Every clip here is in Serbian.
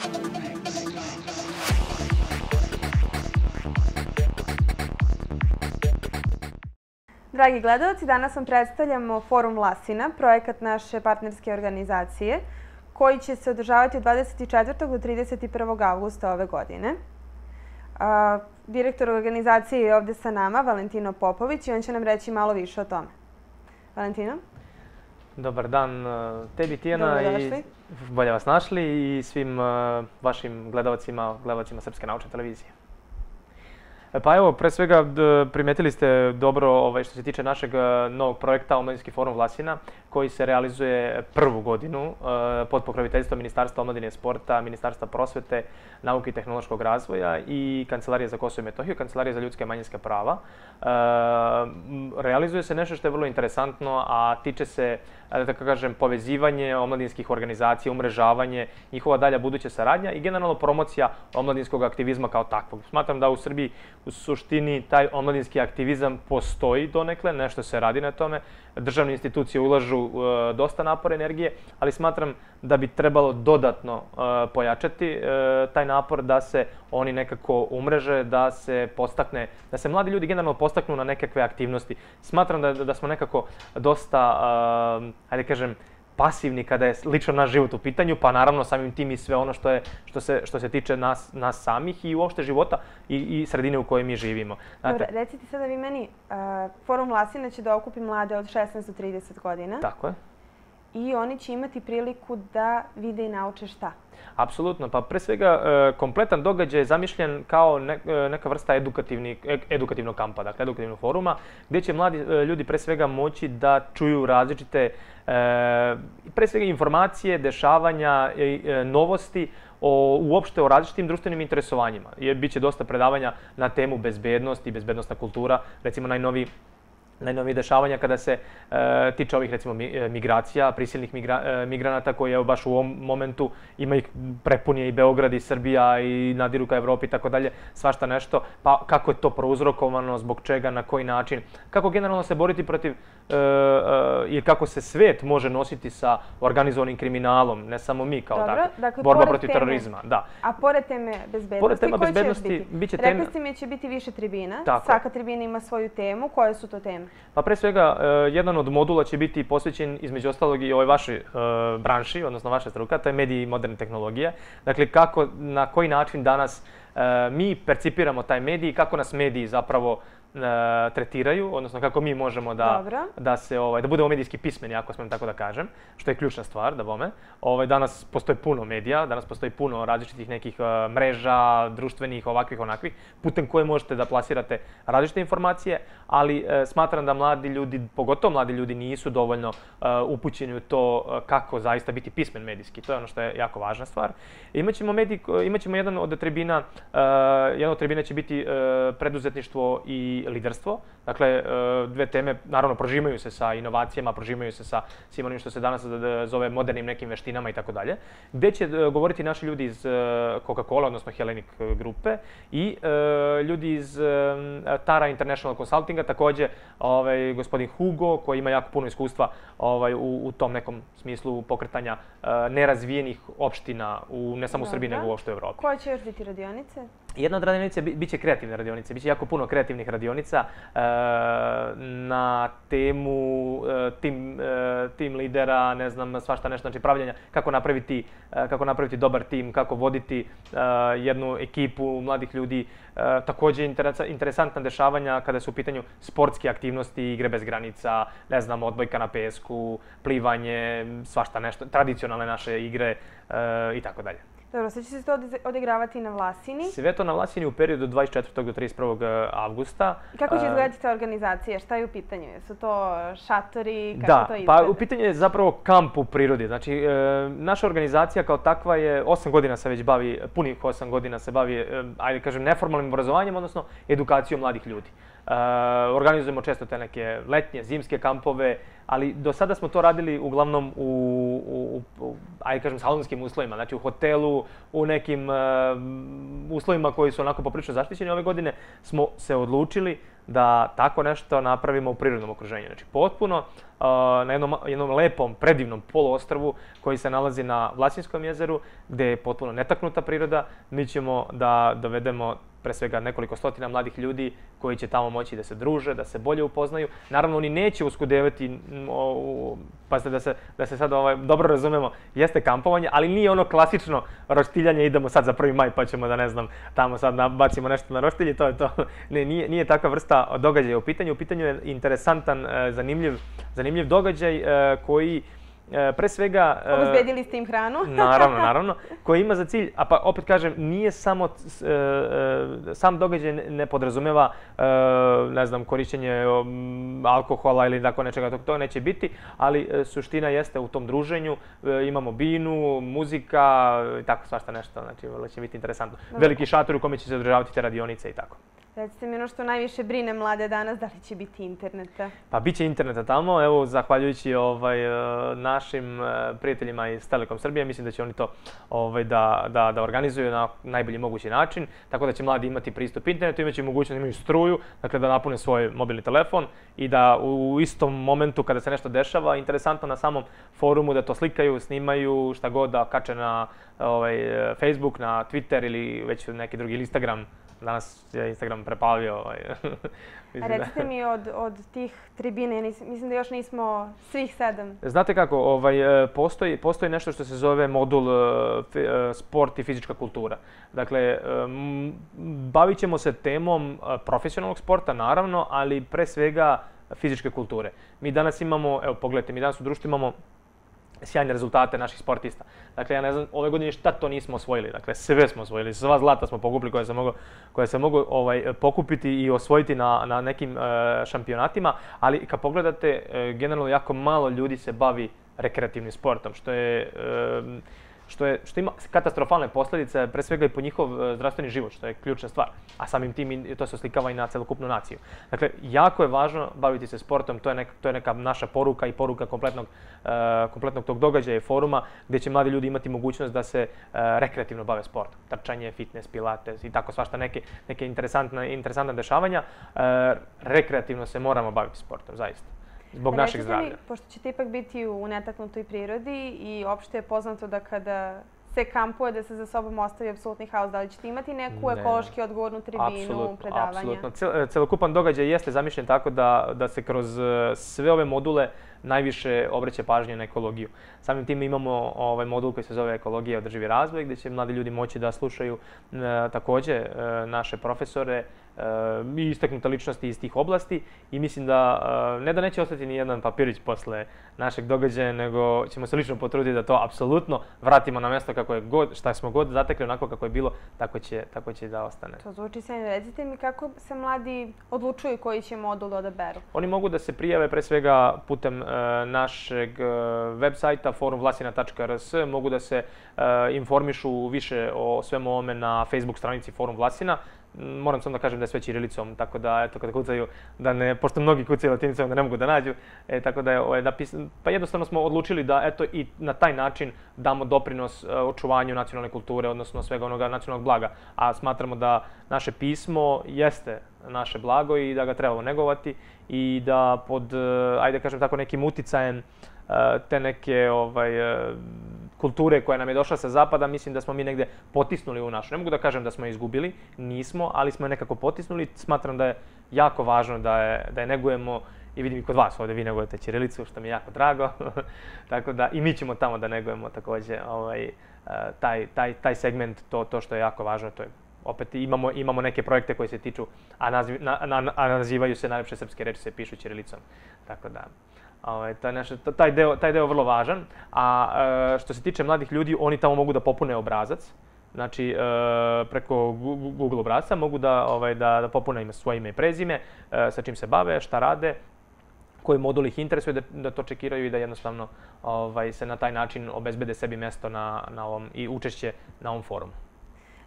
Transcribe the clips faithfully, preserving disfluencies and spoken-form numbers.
Dragi gledalci, danas vam predstavljamo Forum Vlasina, projekat naše partnerske organizacije, koji će se održavati od dvadeset četvrtog do trideset prvog avgusta ove godine. Direktor organizacije je ovdje sa nama, Valentino Popović, i on će nam reći malo više o tome. Valentino? Dobar dan tebi, Tijana. Dobrodošli. Bolje vas našli i svim vašim gledalcima, gledalcima Srpske naučne televizije. Pa evo, pre svega primetili ste dobro što se tiče našeg novog projekta Omladinski forum Vlasina, koji se realizuje prvu godinu pod pokroviteljstvom Ministarstva omladine i sporta, Ministarstva prosvete, nauke i tehnološkog razvoja i Kancelarije za Kosovo i Metohiju, Kancelarije za ljudska i manjinska prava. Realizuje se nešto što je vrlo interesantno, a tiče se, da tako kažem, povezivanje omladinskih organizacija, umrežavanje, njihova dalja buduća saradnja i generalno promocija omladinskog aktivizma kao takvog. Smatram da u Srbiji u suštini taj omladinski aktivizam postoji donekle, nešto se radi na tome. Državne institucije ulažu dosta napora, energije, ali smatram da bi trebalo dodatno pojačati taj napor da se oni nekako umreže, da se postakne, da se mladi ljudi generalno postaknu na nekakve aktivnosti. Smatram da, da smo nekako dosta, hajde kažem, pasivni kada je lično naš život u pitanju, pa naravno samim tim i sve ono što, je, što, se, što se tiče nas, nas samih i uopšte života i, i sredine u kojoj mi živimo. Dobre, recite sada vi meni, uh, Forum Vlasina će da okupi mlade od šesnaest do trideset godina. Tako je. I oni će imati priliku da vide i nauče šta? Apsolutno. Pa pre svega kompletan događaj je zamišljen kao neka vrsta edukativnog kampa, dakle edukativnog foruma, gdje će mladi ljudi pre svega moći da čuju različite pre svega informacije, dešavanja, novosti uopšte o različitim društvenim interesovanjima. Biće dosta predavanja na temu bezbednost i bezbednostna kultura, recimo najnoviji najnovije dešavanja kada se e, tiče ovih, recimo, migracija, prisilnih migra, migranata koji evo baš u ovom momentu ima ih prepunje i Beograd i Srbija i nadiru ka Evropi i tako dalje, svašta nešto. Pa kako je to prouzrokovano, zbog čega, na koji način, kako generalno se boriti protiv e, e, i kako se svet može nositi sa organizovanim kriminalom, ne samo mi kao Dobro, tako, dakle, borba protiv teme, terorizma. Da. A pored teme bezbednosti, pored tema koje bezbednosti, će još biti? Biće Rekli teme... ste mi će biti više tribina, tako. Svaka tribina ima svoju temu, koje su to teme? Pa pre svega, jedan od modula će biti posvećen između ostalog i ovoj vašoj branši, odnosno vaša struka, to je mediji i moderne tehnologije. Dakle, kako, na koji način danas mi percipiramo taj medij i kako nas mediji zapravo tretiraju, odnosno kako mi možemo da, da, se, ovaj, da budemo medijski pismeni, ako smijem tako da kažem, što je ključna stvar, da bome. Ovaj, danas postoji puno medija, danas postoji puno različitih nekih uh, mreža, društvenih, ovakvih, onakvih, putem koje možete da plasirate različite informacije, ali uh, smatram da mladi ljudi, pogotovo mladi ljudi, nisu dovoljno uh, upućeni u to uh, kako zaista biti pismen medijski. To je ono što je jako važna stvar. Imaćemo, medij, imaćemo jedan od tribina, uh, jedan od tribina će biti uh, preduzetništvo i liderstvo. Dakle, dve teme, naravno, prožimaju se sa inovacijama, prožimaju se sa svim onim što se danas zove modernim nekim veštinama i tako dalje, gdje će govoriti naši ljudi iz Coca-Cola, odnosno Hellenic grupe i ljudi iz Tara International Consultinga, također ovaj, gospodin Hugo, koji ima jako puno iskustva ovaj, u, u tom nekom smislu pokretanja nerazvijenih opština, u, ne samo u Srbiji, nego uopšte u Evropi. Koje će još biti radionice? Jedna od radionice biće kreativne radionice, biće jako puno kreativnih radionica na temu tim, tim lidera, ne znam, svašta nešto, znači pravljenja, kako napraviti, kako napraviti dobar tim, kako voditi jednu ekipu mladih ljudi. Također interesantna dešavanja kada su u pitanju sportske aktivnosti, igre bez granica, ne znam, odbojka na pesku, plivanje, svašta nešto, tradicionalne naše igre i tako dalje. Dobro, sad će se to odigravati na Vlasini. Sve to na Vlasini u periodu od dvadeset četvrtog do trideset prvog avgusta. Kako će izgledati ta organizacija? Šta je u pitanju? Su to šatori? Kako to izgleda? Da, pa u pitanju je zapravo kamp u prirodi. Znači, e, naša organizacija kao takva je osam godina se već bavi, punih osam godina se bavi, e, ajde kažem, neformalnim obrazovanjem, odnosno edukacijom mladih ljudi. organizujemo često te neke letnje, zimske kampove, ali do sada smo to radili uglavnom u, u, u ajde kažem, salonskim uslovima, znači u hotelu, u nekim uh, uslovima koji su onako poprilično zaštićeni. Ove godine smo se odlučili da tako nešto napravimo u prirodnom okruženju. Znači potpuno uh, na jednom, jednom lepom, predivnom poluostrvu koji se nalazi na Vlasinskom jezeru, gde je potpuno netaknuta priroda. Mi ćemo da dovedemo pre svega nekoliko stotina mladih ljudi koji će tamo moći da se druže, da se bolje upoznaju. Naravno, oni neće uskudevati, pazite da se, da se sad ovaj, dobro razumemo, jeste kampovanje, ali nije ono klasično roštiljanje, idemo sad za prvi maj pa ćemo da ne znam, tamo sad nabacimo nešto na roštilje, to je to. Ne, nije, nije takva vrsta događaja u pitanju. U pitanju je interesantan, zanimljiv, zanimljiv događaj koji pre svega... Obezbedili ste im hranu. Naravno, naravno. Koji ima za cilj, a pa opet kažem, nije samo, sam događaj ne podrazumeva, ne znam, korišćenje alkohola ili tako nečega, to neće biti, ali suština jeste u tom druženju, imamo binu, muzika i tako svašta nešto, znači vrlo će biti interesantno. Veliki šator u kome će se održavati te radionice i tako. Recite mi ono što najviše brine mlade danas, da li će biti interneta? Pa bit će interneta tamo, evo, zahvaljujući ovaj, našim prijateljima iz Telekom Srbije, mislim da će oni to ovaj, da, da, da organizuju na najbolji mogući način, tako da će mladi imati pristup internetu, imaće mogućnost da imaju struju, dakle da napune svoj mobilni telefon i da u istom momentu kada se nešto dešava, interesantno na samom forumu da to slikaju, snimaju, šta god da kače na ovaj, Facebook, na Twitter ili već neki drugi Instagram. Danas je Instagram prepalio. Ovaj. A recite mi od, od tih tribine, mislim da još nismo svih sedam. Znate kako, ovaj, postoji, postoji nešto što se zove modul sport i fizička kultura. Dakle, bavit ćemo se temom profesionalnog sporta, naravno, ali pre svega fizičke kulture. Mi danas imamo, evo pogledajte, mi danas u društvu imamo sjajne rezultate naših sportista. Dakle, ja ne znam, ove godine šta to nismo osvojili. Dakle, sve smo osvojili, sva zlata smo pokupili koje se mogu, koje se mogu ovaj, pokupiti i osvojiti na, na nekim e, šampionatima, ali kad pogledate, e, generalno jako malo ljudi se bavi rekreativnim sportom, što je... E, Što, je, što ima katastrofalne posljedice, pre svega i po njihov zdravstveni život, što je ključna stvar. A samim tim to se oslikava i na celokupnu naciju. Dakle, jako je važno baviti se sportom, to je neka, to je neka naša poruka i poruka kompletnog, uh, kompletnog tog događaja i foruma, gdje će mladi ljudi imati mogućnost da se uh, rekreativno bave sportom. Trčanje, fitness, pilates i tako svašta neke, neke interesantne, interesantne dešavanja. Uh, rekreativno se moramo baviti sportom, zaista. Zbog našeg zdravlja. Mi, pošto ćete ipak biti u netaknutoj prirodi i opšte je poznato da kada se kampuje, da se za sobom ostavi apsolutni haos, da li ćete imati neku ne, ekološki odgovornu tribinu, apsolutno, predavanja? Apsolutno. Celokupan događaj jeste zamišljen tako da, da se kroz sve ove module najviše obraća pažnje na ekologiju. Samim tim imamo ovaj modul koji se zove Ekologija i održivi razvoj, gdje će mladi ljudi moći da slušaju e, takođe e, naše profesore i istaknute ličnosti iz tih oblasti i mislim da ne da neće ostati ni jedan papirić posle našeg događaja, nego ćemo se lično potruditi da to apsolutno vratimo na mjesto kako je god, šta smo god zatekli, onako kako je bilo, tako će, tako će da ostane. To zvuči sjajno. Recite mi kako se mladi odlučuju koji će modul odaberu? Oni mogu da se prijave pre svega putem uh, našeg uh, web sajta forum vlasina tačka r s, mogu da se uh, informišu više o svemu ovome na Facebook stranici Forum Vlasina. Moram samo da kažem da je sve ćirilicom, tako da, eto, kada kucaju, da ne, pošto mnogi kucaju latinicom, da ne mogu da nađu, e, tako da je ovaj, napisan, pa jednostavno smo odlučili da, eto, i na taj način damo doprinos uh, očuvanju nacionalne kulture, odnosno svega onoga nacionalnog blaga, a smatramo da naše pismo jeste naše blago i da ga trebamo negovati i da pod, uh, ajde kažem tako, nekim uticajem uh, te neke, ovaj, uh, kulture koja nam je došla sa zapada, mislim da smo mi negde potisnuli u našu. Ne mogu da kažem da smo je izgubili, nismo, ali smo je nekako potisnuli. Smatram da je jako važno da je, da je negujemo i vidim i kod vas ovdje vi negujete ćirilicu, što mi je jako drago. Tako da i mi ćemo tamo da negujemo također ovaj, taj, taj, taj segment, to, to što je jako važno. To je, opet imamo, imamo neke projekte koji se tiču, a, naziv, na, na, a nazivaju se najlepše srpske reči, se pišu ćirilicom. Tako da... Ovaj, taj, nešto, taj, deo, taj deo je vrlo važan, a e, što se tiče mladih ljudi, oni tamo mogu da popune obrazac, znači e, preko Google obrazca mogu da, ovaj, da, da popune ime, svoje ime i prezime, e, sa čim se bave, šta rade, koji modul ih interesuje, da, da to čekiraju i da jednostavno ovaj, se na taj način obezbede sebi mjesto na, na ovom, i učešće na ovom forumu.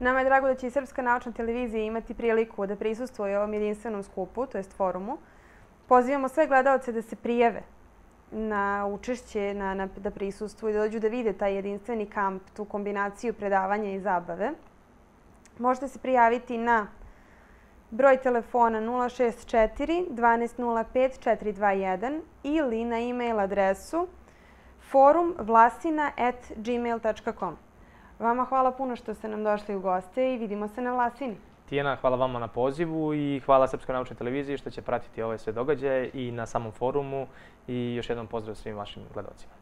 Nama je drago da će i Srpska naučna televizija imati priliku da prisustvuje ovom jedinstvenom skupu, to jest forumu. Pozivamo sve gledaoce da se prijave na učešće, na, na, da prisustvuju, da dođu da vide taj jedinstveni kamp, tu kombinaciju predavanja i zabave. Možete se prijaviti na broj telefona nula šest četiri dvanaest nula pet četiri dva jedan ili na e-mail adresu forum vlasina at gmail tačka com. Vama hvala puno što ste nam došli u goste i vidimo se na Vlasini. Tijana, hvala vama na pozivu i hvala Srpskoj naučnoj televiziji što će pratiti ove sve događaje i na samom forumu i još jednom pozdrav svim vašim gledalcima.